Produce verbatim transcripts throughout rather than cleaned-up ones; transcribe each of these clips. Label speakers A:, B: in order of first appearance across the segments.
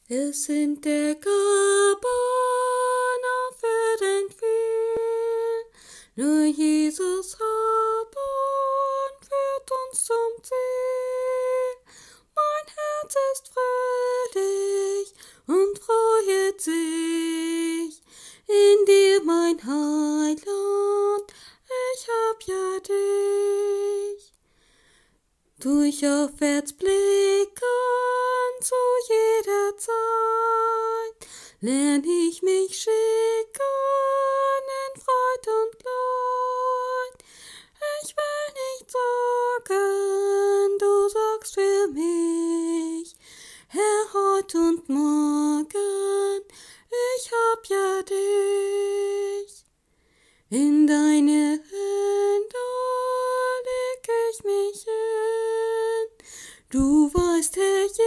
A: Es sind der Gaben auf Erden viel, nur Jesus haben führt uns zum Ziel. Mein Herz ist fröhlich und freut sich in dir, mein Heiland, ich hab ja dich. Durch aufwärts blicken zu jeder Zeit, lern ich mich schicken in Freud und Leid. Ich will nicht sorgen, du sorgst für mich, Herr, heut und morgen, ich hab ja dich. In deine Hände leg ich mich hin. Du weißt, Herr Jesus,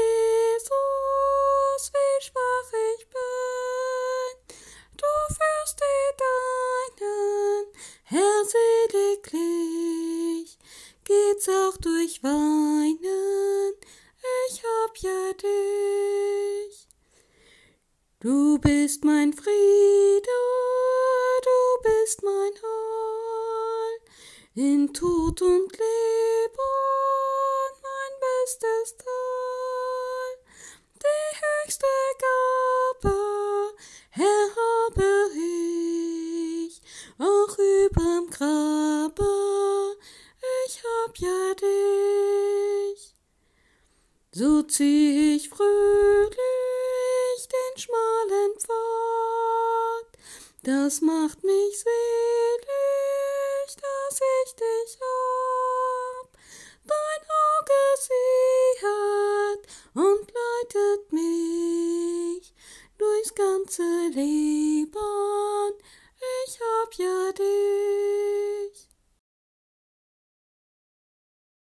A: wie schwach ich bin. Du führst die Deinen, Herr, seliglich geht's auch durch Weinen. Ich hab ja dich. Du bist mein Friede, du bist mein Heil, in Tod und Leben mein bestes Teil. Die höchste Gabe, Herr, habe ich, auch überm Grabe, ich hab ja dich. So zieh ich fröhlich den schmalen Pfad, das macht mich selig, dass ich dich hab. Dein Auge siehet und leitet mich durchs ganze Leben,